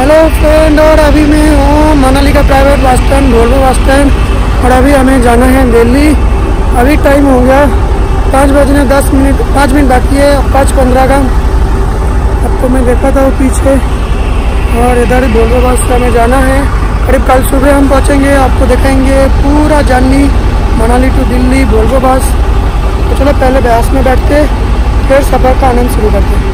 Hello friend, और अभी मैं हूँ मनाली का private bus stand, Volvo bus stand. और अभी हमें जाना है दिल्ली। अभी टाइम हो गया 5 बजने 5 मिनट बाकी है, 5:15 का। आपको मैं देखा था वो पीछे, और इधर वोल्वो बस से हमें जाना है। करीब कल सुबह हम पहुँचेंगे, आपको दिखाएंगे पूरा journey Manali to Delhi Volvo bus. तो चलो पहले बस में बैठ के फिर सफ़र का आनंद शुरू करते हैं।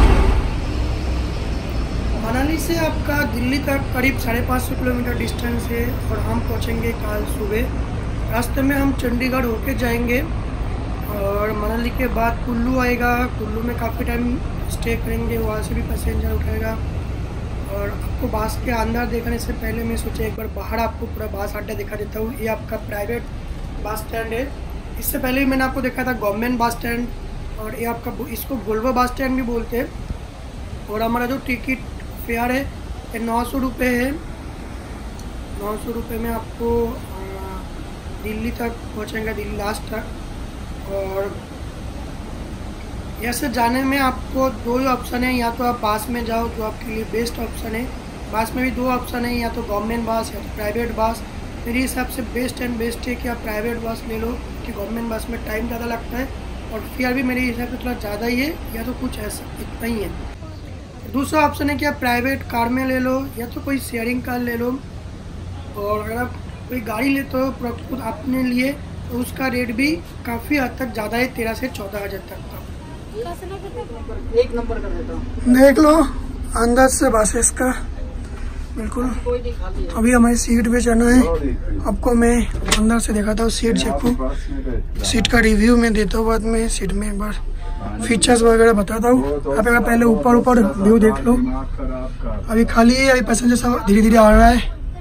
मनाली से आपका दिल्ली तक करीब 550 किलोमीटर डिस्टेंस है, और हम पहुंचेंगे कल सुबह। रास्ते में हम चंडीगढ़ होके जाएंगे, और मनाली के बाद कुल्लू आएगा। कुल्लू में काफ़ी टाइम स्टे करेंगे, वहाँ से भी पैसेंजर उठाएगा। और आपको बस के अंदर देखने से पहले मैं सोचा एक बार बाहर आपको पूरा बस अड्डा दिखा देता हूँ। ये आपका प्राइवेट बस स्टैंड है। इससे पहले भी मैंने आपको देखा था गवर्नमेंट बस स्टैंड, और ये आपका इसको वोल्वो बस स्टैंड भी बोलते हैं। और हमारा जो टिकट फेयर है ये 900 रुपये है। 900 रुपये में आपको दिल्ली तक पहुंचेंगे, दिल्ली लास्ट तक। और ऐसे जाने में आपको 2 ही ऑप्शन है, या तो आप बस में जाओ जो आपके लिए बेस्ट ऑप्शन है। बस में भी 2 ऑप्शन है, या तो गवर्नमेंट बस या तो प्राइवेट बस। मेरे हिसाब से बेस्ट एंड बेस्ट है कि आप प्राइवेट बस ले लो, क्योंकि गवर्नमेंट बस में टाइम ज़्यादा लगता है और फेयर भी मेरे हिसाब से थोड़ा ज़्यादा ही है, या तो कुछ ऐसा इतना ही है। दूसरा ऑप्शन है कि आप प्राइवेट कार में ले लो, या तो कोई शेयरिंग कार ले लो। और अगर आप कोई गाड़ी लेते हो खुद अपने लिए, तो उसका रेट भी काफ़ी हद तक ज़्यादा है, 13 से 14 हज़ार तक का। एक नंबर कर देता हूँ, देख लो अंदर से बसेस का बिल्कुल। अभी हमारी सीट पे जाना है, आपको मैं अंदर से दिखाता हूँ। सीट चेक, सीट का रिव्यू मैं देता हूँ बाद में। सीट में एक बार फीचर्स वगैरह बताता हूँ। आप एक पहले ऊपर व्यू देख लो। अभी खाली है, अभी पैसेंजर सब धीरे धीरे आ रहा है।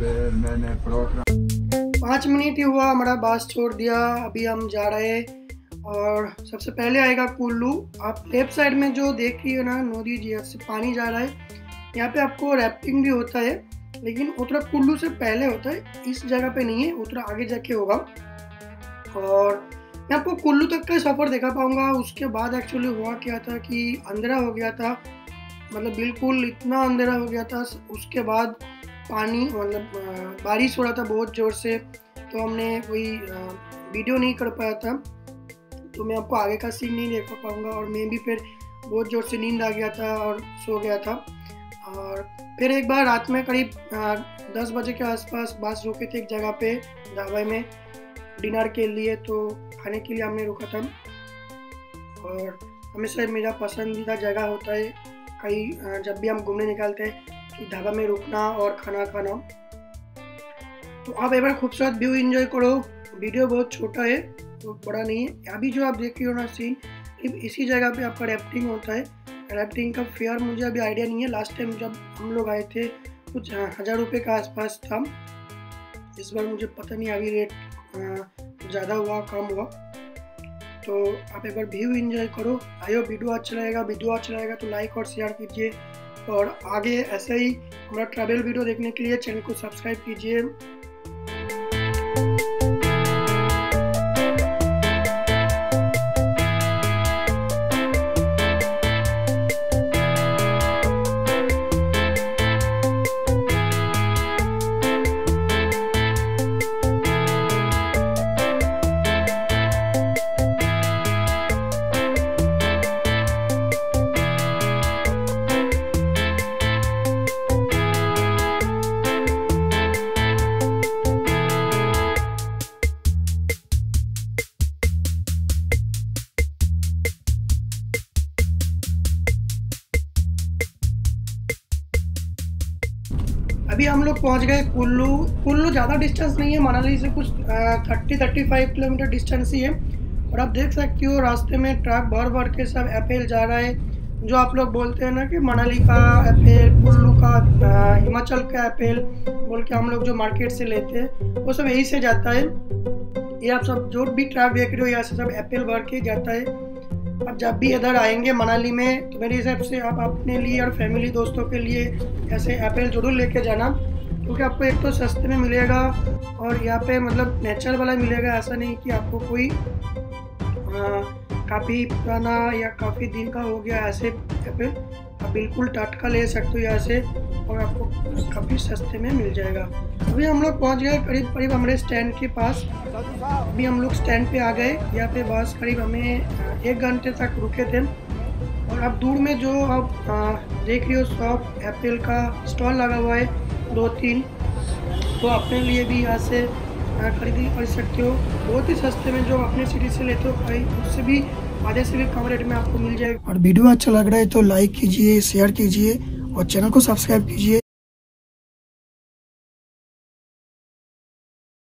5 मिनट ही हुआ हमारा बस छोड़ दिया, अभी हम जा रहे हैं। और सबसे पहले आएगा कुल्लू। आप लेफ्ट साइड में जो देख रही है ना नदी, जी से पानी जा रहा है। यहाँ पे आपको रैफ्टिंग भी होता है, लेकिन उतना कुल्लू से पहले होता है, इस जगह पे नहीं है, उतना आगे जाके होगा। और मैं आपको कुल्लू तक का सफ़र दिखा पाऊंगा। उसके बाद एक्चुअली हुआ क्या था कि अंधेरा हो गया था, मतलब बिल्कुल इतना अंधेरा हो गया था। उसके बाद पानी मतलब बारिश हो रहा था बहुत ज़ोर से, तो हमने कोई वीडियो नहीं कर पाया था, तो मैं आपको आगे का सीन नहीं देख पाऊंगा। और मैं भी फिर बहुत ज़ोर से नींद आ गया था और सो गया था। और फिर एक बार रात में करीब 10 बजे के आसपास बस रुके थे एक जगह पे ढाबे में डिनर के लिए, तो खाने के लिए हमने रुका था। और हमेशा मेरा पसंदीदा जगह होता है कहीं जब भी हम घूमने निकलते हैं कि ढाबा में रुकना और खाना खाना। तो आप एक बार खूबसूरत व्यू एंजॉय करो। वीडियो बहुत छोटा है, तो बड़ा नहीं है। अभी जो आप देख रहे हो ना सीन, इसी जगह पे आपका रैफ्टिंग होता है। रैफ्टिंग का फेयर मुझे अभी आइडिया नहीं है। लास्ट टाइम जब हम लोग आए थे कुछ 1000 रुपये के आसपास था। इस बार मुझे पता नहीं अभी रेट ज़्यादा हुआ कम हुआ। तो आप एक बार व्यू एंजॉय करो। आयो वीडियो अच्छा लगेगा तो लाइक और शेयर कीजिए। और आगे ऐसे ही हमारा ट्रैवल वीडियो देखने के लिए चैनल को सब्सक्राइब कीजिए। अभी हम लोग पहुंच गए कुल्लू। कुल्लू ज़्यादा डिस्टेंस नहीं है, मनाली से कुछ 30-35 किलोमीटर डिस्टेंस ही है। और आप देख सकते हो रास्ते में ट्रक भर के सब एप्पल जा रहा है। जो आप लोग बोलते हैं ना कि मनाली का एप्पल, कुल्लू का, हिमाचल का एप्पल बोल के हम लोग जो मार्केट से लेते हैं, वो सब यही से जाता है। ये आप सब जो भी ट्रक देख रहे हो यहाँ से सब एप्पल भर के जाता है। अब जब भी इधर आएंगे मनाली में, तो मेरे हिसाब से आप अपने लिए और फैमिली दोस्तों के लिए ऐसे एप्पल जरूर लेके जाना, क्योंकि आपको एक तो सस्ते में मिलेगा और यहाँ पे मतलब नेचुरल वाला मिलेगा। ऐसा नहीं कि आपको कोई काफ़ी पुराना या काफ़ी दिन का हो गया ऐसे एप्पल आप बिल्कुल टटका ले सकते हो यहाँ से और आपको काफ़ी सस्ते में मिल जाएगा। अभी हम लोग पहुँच गए करीब करीब हमारे स्टैंड के पास। अभी हम लोग स्टैंड पे आ गए। यहाँ पे बस करीब हमें 1 घंटे तक रुके थे। और अब दूर में जो आप देख रही हो शॉप एप्पल का स्टॉल लगा हुआ है 2-3, तो अपने लिए भी यहाँ से खरीदी कर सकते हो। बहुत ही सस्ते में जो अपने सिटी से लेते हो भाई उससे भी आधे से भी कम रेट में आपको मिल जाएगा। और वीडियो अच्छा लग रहा है तो लाइक कीजिए, शेयर कीजिए और चैनल को सब्सक्राइब कीजिए।